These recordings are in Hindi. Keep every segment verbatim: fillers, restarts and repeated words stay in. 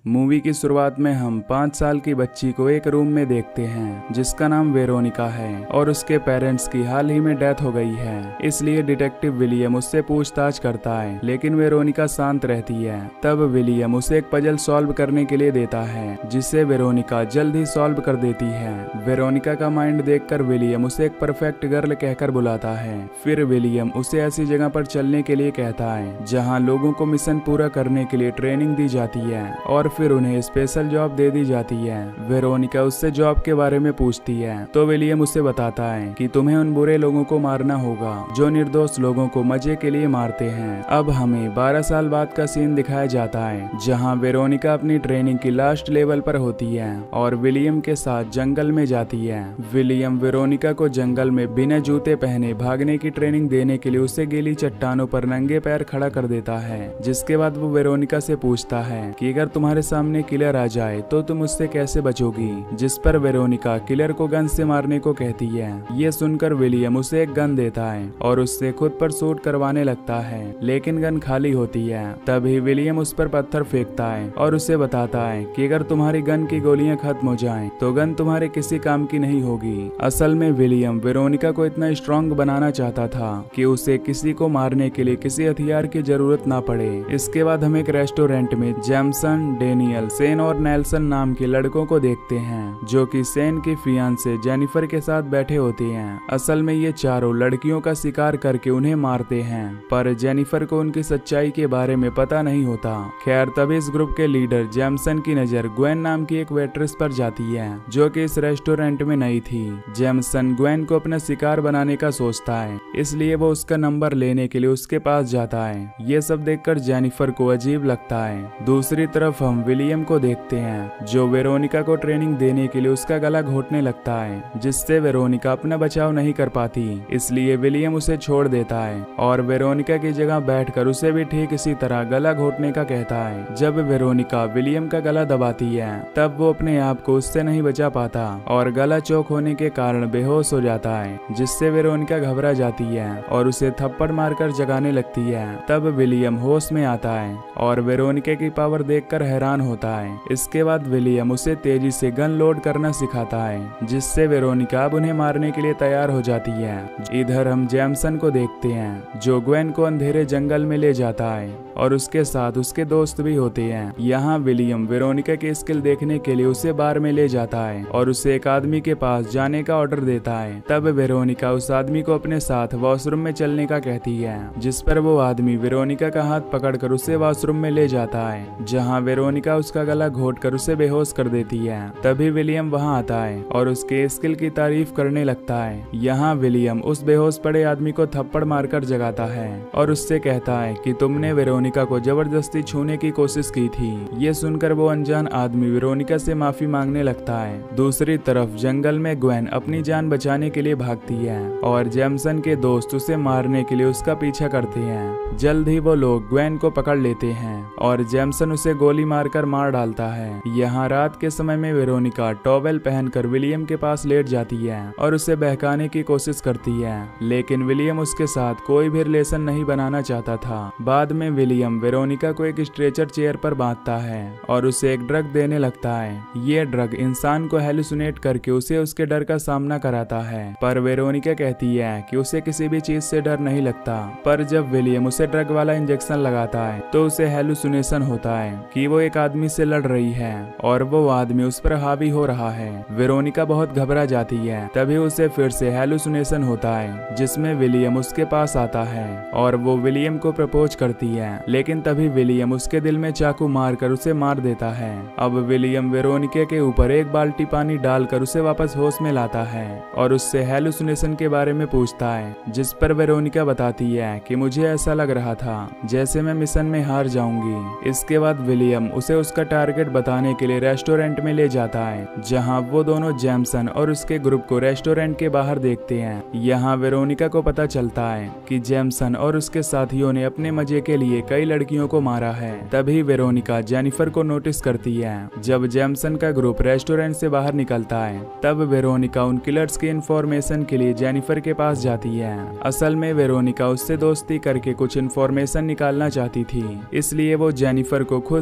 मूवी की शुरुआत में हम पाँच साल की बच्ची को एक रूम में देखते हैं जिसका नाम वेरोनिका है और उसके पेरेंट्स की हाल ही में डेथ हो गई है। इसलिए डिटेक्टिव विलियम उससे पूछताछ करता है, लेकिन वेरोनिका शांत रहती है। तब विलियम उसे एक पजल सॉल्व करने के लिए देता है जिसे वेरोनिका जल्द ही सॉल्व कर देती है। वेरोनिका का माइंड देखकर विलियम उसे एक परफेक्ट गर्ल कहकर बुलाता है। फिर विलियम उसे ऐसी जगह पर चलने के लिए कहता है जहाँ लोगों को मिशन पूरा करने के लिए ट्रेनिंग दी जाती है और फिर उन्हें स्पेशल जॉब दे दी जाती है। वेरोनिका उससे जॉब के बारे में पूछती है तो विलियम उसे बताता है कि तुम्हें उन बुरे लोगों को मारना होगा जो निर्दोष लोगों को मजे के लिए मारते हैं। अब हमें बारह साल बाद का सीन दिखाया जाता है जहां वेरोनिका अपनी ट्रेनिंग की लास्ट लेवल पर होती है और विलियम के साथ जंगल में जाती है। विलियम वेरोनिका को जंगल में बिना जूते पहने भागने की ट्रेनिंग देने के लिए उसे गीली चट्टानों पर नंगे पैर खड़ा कर देता है, जिसके बाद वो वेरोनिका से पूछता है कि अगर तुम्हारे सामने किलर आ जाए तो तुम उससे कैसे बचोगी, जिस पर वेरोनिका किलर को गन से मारने को कहती है। ये सुनकर विलियम उसे एक गन देता है और उससे खुद पर शूट करवाने लगता है, लेकिन गन खाली होती है। तभी विलियम उस पर पत्थर फेंकता है और उसे बताता है कि अगर तुम्हारी गन की गोलियां खत्म हो जाएं तो गन तुम्हारे किसी काम की नहीं होगी। असल में विलियम वेरोनिका को इतना स्ट्रॉन्ग बनाना चाहता था कि उसे किसी को मारने के लिए किसी हथियार की जरूरत ना पड़े। इसके बाद हम एक रेस्टोरेंट में जेमसन, डेनियल, सेन और नेल्सन नाम के लड़कों को देखते हैं जो कि सेन की फियांसे जेनिफर के साथ बैठे होते हैं। असल में ये चारों लड़कियों का शिकार करके उन्हें मारते हैं, पर जेनिफर को उनकी सच्चाई के बारे में पता नहीं होता। खैर तभी इस ग्रुप के लीडर जेमसन की नजर ग्वेन नाम की एक वेट्रेस पर जाती है जो कि इस रेस्टोरेंट में नई थी। जेमसन ग्वेन को अपना शिकार बनाने का सोचता है, इसलिए वो उसका नंबर लेने के लिए उसके पास जाता है। ये सब देखकर जेनिफर को अजीब लगता है। दूसरी तरफ हम विलियम को देखते हैं जो वेरोनिका को ट्रेनिंग देने के लिए उसका गला घोटने लगता है, जिससे वेरोनिका अपना बचाव नहीं कर पाती। इसलिए विलियम उसे छोड़ देता है और वेरोनिका की जगह बैठकर उसे भी ठीक इसी तरह गला घोटने का कहता है। जब वेरोनिका विलियम का गला दबाती है तब वो अपने आप को उससे नहीं बचा पाता और गला चौक होने के कारण बेहोश हो जाता है, जिससे वेरोनिका घबरा जाती है और उसे थप्पड़ मारकर जगाने लगती है। तब विलियम होश में आता है और वेरोनिका की पावर देखकर हैरान होता है। इसके बाद विलियम उसे तेजी से गन लोड करना सिखाता है, जिससे वेरोनिका अब उन्हें मारने के लिए तैयार हो जाती है। इधर हम जेमसन को देखते हैं जो ग्वेन को अंधेरे जंगल में ले जाता है और उसके साथ उसके दोस्त भी होते हैं। यहाँ विलियम वेरोनिका की स्किल देखने के लिए उसे बार में ले जाता है और उसे एक आदमी के पास जाने का ऑर्डर देता है। तब वेरोनिका उस आदमी को अपने साथ वॉशरूम में चलने का कहती है, जिस पर वो आदमी वेरोनिका का हाथ पकड़कर उसे वॉशरूम में ले जाता है, जहाँ वेरोनिका उसका गला घोटकर उसे बेहोश कर देती है। तभी विलियम वहां आता है और उसके स्किल की तारीफ करने लगता है। यहाँ विलियम उस बेहोश पड़े आदमी को थप्पड़ मारकर जगाता है और उससे कहता है कि तुमने वेरोनिका को जबरदस्ती छूने की कोशिश की थी। ये सुनकर वो अनजान आदमी वेरोनिका से माफी मांगने लगता है। दूसरी तरफ जंगल में ग्वेन अपनी जान बचाने के लिए भागती है और जेमसन के दोस्त उसे मारने के लिए उसका पीछा करते हैं। जल्द ही वो लोग ग्वेन को पकड़ लेते हैं और जेमसन उसे गोली मारकर मार डालता है। यहाँ रात के समय में वेरोनिका टॉवेल पहनकर विलियम के पास लेट जाती है और उसे बहकाने की कोशिश करती है, लेकिन विलियम उसके साथ कोई भी रिलेशन नहीं बनाना चाहता था। बाद में विलियम वेरोनिका को एक स्ट्रेचर चेयर पर बांधता है और उसे एक ड्रग देने लगता है। ये ड्रग इंसान को हेलुसिनेट करके उसे उसके डर का सामना कराता है, पर वेरोनिका कहती है कि उसे किसी भी चीज से डर नहीं लगता। पर जब विलियम उसे ड्रग वाला इंजेक्शन लगाता है तो उसे हेलुसिनेशन होता है कि वो एक आदमी से लड़ रही है और वो आदमी उस पर हावी हो रहा है। वेरोनिका बहुत घबरा जाती है। तभी उसे फिर से हेलुसिनेशन होता है, जिसमें विलियम उसके पास आता है और वो विलियम को प्रपोज करती है, लेकिन तभी विलियम उसके दिल में चाकू मारकर उसे मार देता है। अब विलियम वेरोनिका के ऊपर एक बाल्टी पानी डालकर उसे वापस होश में लाता है और उससे हेलुसिनेशन के बारे में पूछता है, जिस पर वेरोनिका बताती है कि मुझे ऐसा लग रहा था जैसे मैं मिशन में हार जाऊंगी। इसके बाद विलियम उसे उसका टारगेट बताने के लिए रेस्टोरेंट में ले जाता है, जहां वो दोनों जेमसन और उसके ग्रुप को रेस्टोरेंट के बाहर देखते हैं। यहाँ वेरोनिका को पता चलता है कि जेमसन और उसके साथियों ने अपने मजे के लिए कई लड़कियों को मारा है। तभी वेरोनिका जेनिफर को नोटिस करती है। जब जेमसन का ग्रुप रेस्टोरेंट से बाहर निकलता है तब वेरोनिका उन किलर्स की इंफॉर्मेशन के लिए जेनिफर के पास जाती है। असल में वेरोनिका उससे दोस्ती करके कुछ इंफॉर्मेशन निकालना चाहती थी, इसलिए वो जेनिफर को खुश करने की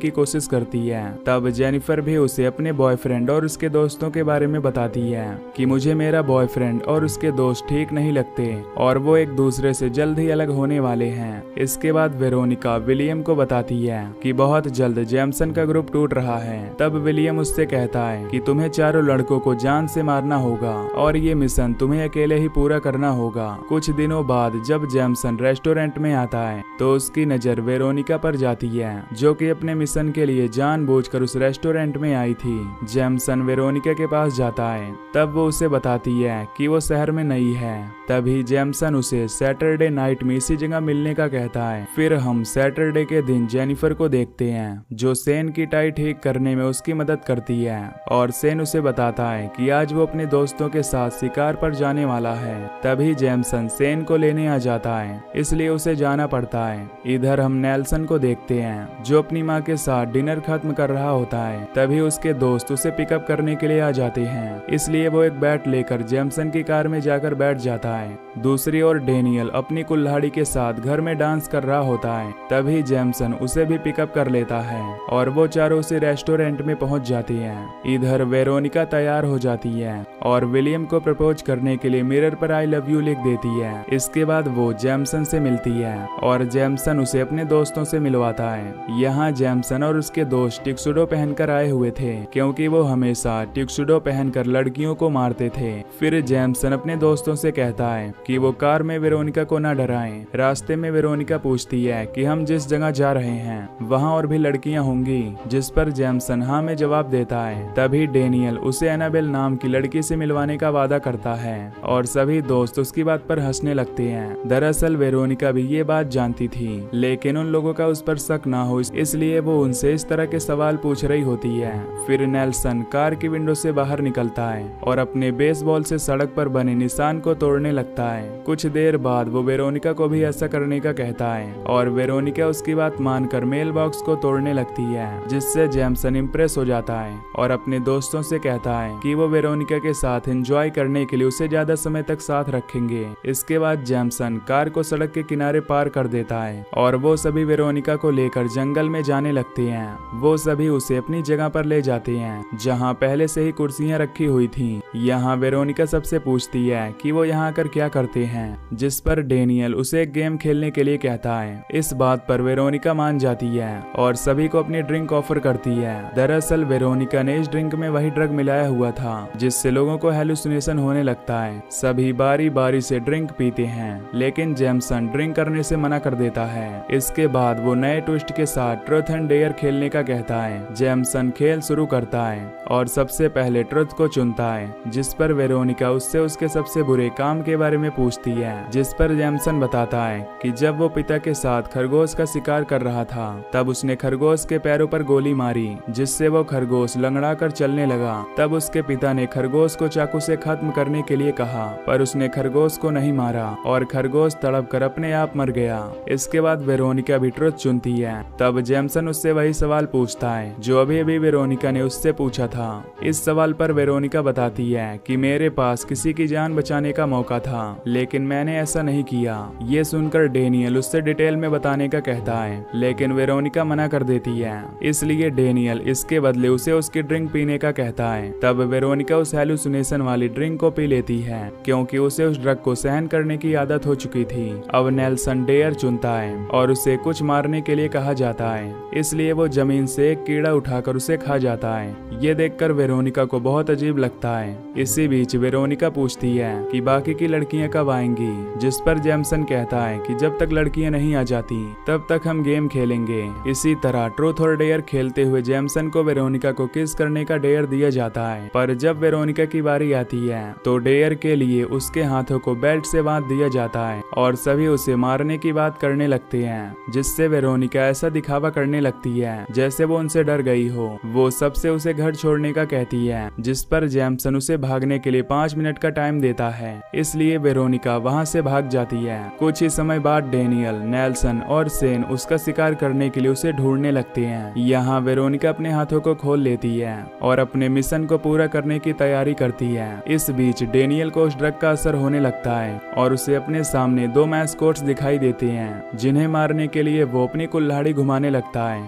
की कोशिश करती है। तब जेनिफर भी उसे अपने बॉयफ्रेंड और उसके दोस्तों के बारे में बताती है कि मुझे मेरा बॉयफ्रेंड और उसके दोस्त ठीक नहीं लगते और वो एक दूसरे से जल्द ही अलग होने वाले हैं। इसके बाद वेरोनिका विलियम को बताती है कि बहुत जल्द जेमसन का ग्रुप टूट रहा है। तब विलियम उससे कहता है कि तुम्हें चारों लड़कों को जान से मारना होगा और ये मिशन तुम्हें अकेले ही पूरा करना होगा। कुछ दिनों बाद जब जेमसन रेस्टोरेंट में आता है तो उसकी नजर वेरोनिका पर जाती है, जो कि अपने मिशन के लिए जानबूझकर उस रेस्टोरेंट में आई थी। जेमसन वेरोनिका के पास जाता है। तब वो उसे बताती है कि वो शहर में नई है। तभी जेमसन उसे सैटरडे नाइट में इसी जगह मिलने का कहता है। फिर हम सैटरडे के दिन जेनिफर को देखते हैं, जो सेन की टाई ठीक करने में उसकी मदद करती है और सेन उसे बताता है कि आज वो अपने दोस्तों के साथ शिकार पर जाने वाला है। तभी जेमसन सेन को लेने आ जाता है, इसलिए उसे जाना पड़ता है। इधर हम नेल्सन को देखते हैं, जो अपनी माँ के साथ डिनर खत्म कर रहा होता है। तभी उसके दोस्त उसे पिकअप करने के लिए आ जाते हैं, इसलिए वो एक बैट लेकर जेमसन की कार में जाकर बैठ जाता है। दूसरी ओर डेनियल अपनी कुल्हाड़ी के साथ घर में डांस कर रहा होता है। तभी जेमसन उसे भी पिकअप कर लेता है और वो चारों उसी रेस्टोरेंट में पहुंच जाती हैं। इधर वेरोनिका तैयार हो जाती है और विलियम को प्रपोज करने के लिए मिरर पर आई लव यू लिख देती है। इसके बाद वो जेमसन से मिलती है और जेमसन उसे अपने दोस्तों से मिलवाता है। यहाँ जेमसन और उसके दोस्त टिक्सुडो पहनकर आए हुए थे, क्योंकि वो हमेशा टिक्सुडो पहनकर लड़कियों को मारते थे। फिर जेमसन अपने दोस्तों से कहता है कि वो कार में वेरोनिका को न डराएं। रास्ते में वेरोनिका पूछती है कि हम जिस जगह जा रहे हैं वहाँ और भी लड़कियां होंगी, जिस पर जेमसन हाँ में जवाब देता है। तभी डेनियल उसे एनाबेल नाम की लड़की से मिलवाने का वादा करता है और सभी दोस्त उसकी बात पर हंसने लगते हैं। दरअसल वेरोनिका भी ये बात जानती थी, लेकिन उन लोगों का उस पर शक ना हो इसलिए वो उनसे इस तरह के सवाल पूछ रही होती है। फिर नेल्सन कार की विंडो से बाहर निकलता है और अपने बेसबॉल से सड़क पर बने निशान को तोड़ने लगता है। कुछ देर बाद वो वेरोनिका को भी ऐसा करने का कहता है और वेरोनिका उसकी बात मानकर मेल बॉक्स को तोड़ने लगती है, जिससे जेमसन इम्प्रेस हो जाता है और अपने दोस्तों से कहता है कि वो वेरोनिका के साथ एंजॉय करने के लिए उसे ज्यादा समय तक साथ रखेंगे। इसके बाद जेमसन कार को सड़क के किनारे पार कर देता है और वो सभी वेरोनिका को लेकर जंगल में जाने लगते हैं। वो सभी उसे अपनी जगह पर ले जाते हैं, जहाँ पहले से ही कुर्सियाँ रखी हुई थी। यहाँ वेरोनिका सबसे पूछती है कि वो यहाँ आकर क्या करते हैं, जिस पर डेनियल उसे एक गेम खेलने के लिए कहता है। इस बात पर वेरोनिका मान जाती है और सभी को अपनी ड्रिंक ऑफर करती है। दरअसल वेरोनिका ने इस ड्रिंक में वही ड्रग मिलाया हुआ था जिससे लोगों को हेलुसिनेशन होने लगता है। सभी बारी बारी से ड्रिंक पीते हैं, लेकिन जेमसन ड्रिंक करने से मना कर देता है। इसके बाद वो नए ट्विस्ट के साथ ट्रुथ एंड डेयर खेलने का कहता है। जेमसन खेल शुरू करता है और सबसे पहले ट्रुथ को चुनता है, जिस पर वेरोनिका उससे उसके सबसे बुरे काम के बारे में पूछती है, जिस पर जेमसन बताता है कि जब वो पिता के साथ खरगोश का शिकार कर रहा था तब उसने खरगोश के पैरों पर गोली मारी, जिससे वो खरगोश लंगड़ा कर चलने लगा। तब उसके पिता ने खरगोश को चाकू से खत्म करने के लिए कहा, पर उसने खरगोश को नहीं मारा और खरगोश तड़प कर अपने आप मर गया। इसके बाद वेरोनिका भी ट्रुथ चुनती है। तब जेमसन उससे वही सवाल पूछता है जो अभी अभी वेरोनिका ने उससे पूछा था। इस सवाल पर वेरोनिका बताती है कि मेरे पास किसी की जान बचाने का मौका था, लेकिन मैंने ऐसा नहीं किया। ये सुनकर डेनियल उससे डिटेल में बताने का कहता है, लेकिन वेरोनिका मना कर देती है। इसलिए डेनियल इसके बदले उसे उसकी ड्रिंक पीने का कहता है। तब वेरोनिका उस हेलुसिनेशन वाली ड्रिंक को पी लेती है, क्योंकि उसे उस ड्रग को सहन करने की आदत हो चुकी थी। अब नेल्सन डेयर चुनता है और उसे कुछ मारने के लिए कहा जाता है, इसलिए वो जमीन से एक कीड़ा उठाकर उसे खा जाता है। ये देखकर वेरोनिका को बहुत अजीब लगता है। इसी बीच वेरोनिका पूछती है कि बाकी की लड़कियां कब आएंगी, जिस पर जेमसन कहता है कि जब तक लड़कियां नहीं आ जाती तब तक हम गेम खेलेंगे। इसी तरह ट्रूथ और डेयर खेलते हुए जेमसन को वेरोनिका को किस करने का डेयर दिया जाता है, पर जब वेरोनिका की बारी आती है तो डेयर के लिए उसके हाथों को बेल्ट से बांध दिया जाता है और सभी उसे मारने की बात करने लगते हैं, जिससे वेरोनिका ऐसा दिखावा करने लगती है जैसे वो उनसे डर गई हो। वो सबसे उसे घर छोड़ने का कहती है, जिस पर जेमसन उसे भागने के लिए पाँच मिनट का टाइम देता है, इसलिए वेरोनिका वहां से भाग जाती है। कुछ ही समय बाद डेनियल, नेल्सन और सेन उसका शिकार करने के लिए उसे ढूंढने लगते हैं। यहाँ वेरोनिका अपने हाथों को खोल लेती है और अपने मिशन को पूरा करने की तैयारी करती है। इस बीच डेनियल को उस ड्रग का असर होने लगता है और उसे अपने सामने दो मैस्कोट्स दिखाई देते हैं, जिन्हें मारने के लिए वो अपनी कुल्हाड़ी घुमाने लगता है।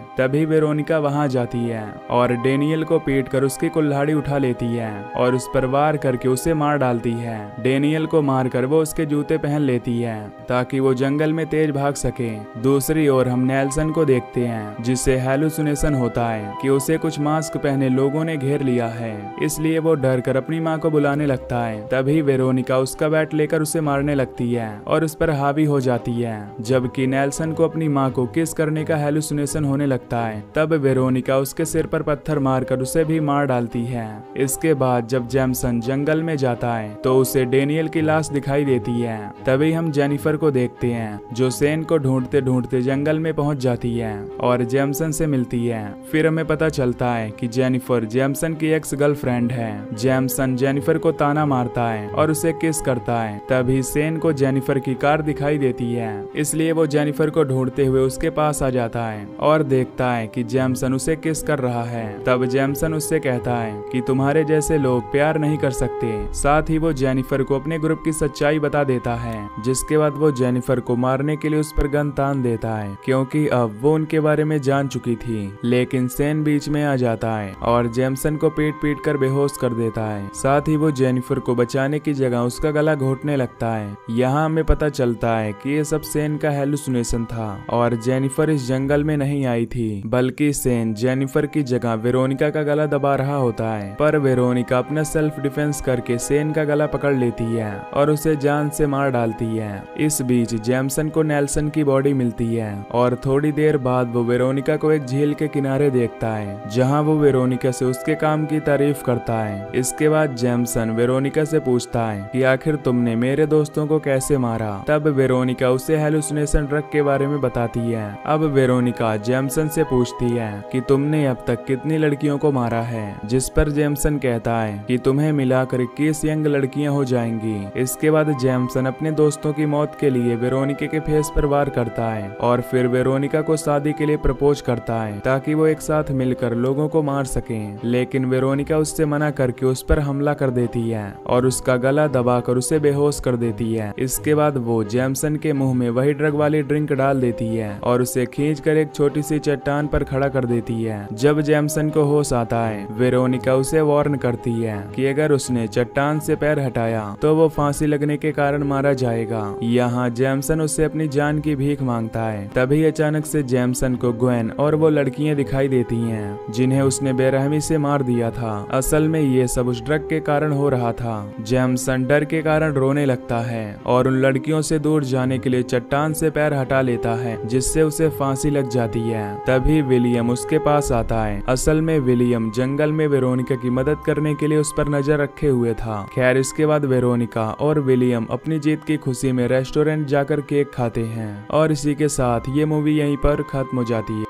तभी वेरोनिका वहां जाती है और डेनियल को पीट कर उसकी कुल्हाड़ी उठा लेती है और उस पर वार करके उसे मार डालती है। डेनियल को मारकर वो उसके जूते पहन लेती है ताकि वो जंगल में तेज भाग सके। दूसरी ओर हम नेल्सन को देखते हैं जिससे हैलुसिनेशन होता है कि उसे कुछ मास्क पहने लोगों ने घेर लिया है, इसलिए वो डर कर अपनी माँ को बुलाने लगता है। तभी वेरोनिका उसका बैट लेकर उसे मारने लगती है और उस पर हावी हो जाती है। जबकि नेल्सन को अपनी माँ को किस करने का हैलुसिनेशन होने लगता है। तब वेरोनिका उसके सिर पर पत्थर मारकर उसे भी मार डालती है। इसके बाद जब जेमसन जंगल में जाता है तो उसे डेनियल की लाश दिखाई देती है। तभी हम जेनिफर को देखते हैं जो सेन को ढूंढते ढूंढते जंगल में पहुंच जाती है और जेमसन से मिलती है। फिर हमें पता चलता है कि जेनिफर जेमसन की एक्स गर्लफ्रेंड है। जेमसन जेनिफर को ताना मारता है और उसे किस करता है। तभी सेन को जेनिफर की कार दिखाई देती है, इसलिए वो जेनिफर को ढूंढते हुए उसके पास आ जाता है और देखता है कि जेमसन उसे किस कर रहा है। तब जेमसन उससे कहता है कि तुम्हारे जैसे लोग प्यार नहीं कर सकते। साथ ही वो जेनिफर को अपने ग्रुप की सच्चाई बता देता है, जिसके बाद वो जेनिफर को मारने के लिए उस पर गन तान देता है क्योंकि अब वो उनके बारे में जान चुकी थी। लेकिन सेन बीच में आ जाता है और जेमसन को पीट पीट कर बेहोश कर देता है। साथ ही वो जेनिफर को बचाने की जगह उसका गला घोटने लगता है। यहाँ हमें पता चलता है कि ये सब सेन का हैलुसिनेशन था और जेनिफर इस जंगल में नहीं आई थी, बल्कि सेन जेनिफर की जगह वेरोनिका का गला दबा रहा होता है। पर वेरोनिका अपना सेल्फ डिफेंस करके सेन का गला पकड़ लेती है और उसे जान से मार डालती है। इस बीच जेमसन को नेल्सन की बॉडी मिलती है और थोड़ी देर बाद वो वेरोनिका को एक झील के किनारे देखता है जहाँ वो वेरोनिका से उसके काम की तारीफ करता है। इसके बाद जेमसन वेरोनिका से पूछता है कि आखिर तुमने मेरे दोस्तों को कैसे मारा। तब वेरोनिका उसे हैलुसिनेशन ड्रग के बारे में बताती है। अब वेरोनिका जेमसन से पूछती है कि तुमने अब तक कितनी लड़कियों को मारा है, जिस पर जेमसन कहता है कि तुम्हें मिलाकर इक्कीस यंग लड़कियां हो जाएंगी। इसके बाद जेमसन अपने दोस्तों की मौत के लिए वेरोनिका के फेस पर वार करता है और फिर वेरोनिका को शादी के लिए प्रपोज करता है ताकि वो एक साथ मिलकर लोगों को मार सकें। लेकिन वेरोनिका उससे मना करके उस पर हमला कर देती है और उसका गला दबाकर उसे बेहोश कर देती है। इसके बाद वो जेमसन के मुंह में वही ड्रग वाली ड्रिंक डाल देती है और उसे खींचकर एक छोटी सी चट्टान पर खड़ा कर देती है। जब जेमसन को होश आता है, वेरोनिका उसे वार्न करती है कि अगर उसने चट्टान से पैर हटाया तो वो फांसी लगने के कारण मारा जाएगा। यहाँ जेमसन उससे अपनी जान की भीख मांगता है। तभी अचानक से जेमसन को ग्वेन और वो लड़कियां दिखाई देती हैं जिन्हें उसने बेरहमी से मार दिया था। असल में ये सब उस ड्रग के कारण हो रहा था। जेमसन डर के कारण रोने लगता है और उन लड़कियों से दूर जाने के लिए चट्टान से पैर हटा लेता है, जिससे उसे फांसी लग जाती है। तभी विलियम उसके पास आता है। असल में विलियम जंगल में वेरोनिका की मदद करने के लिए उस पर नजर रखे हुए था। खैर इसके बाद वेरोनिका और विलियम अपनी जीत की खुशी में रेस्टोरेंट जाकर केक खाते हैं और इसी के साथ ये मूवी यहीं पर खत्म हो जाती है।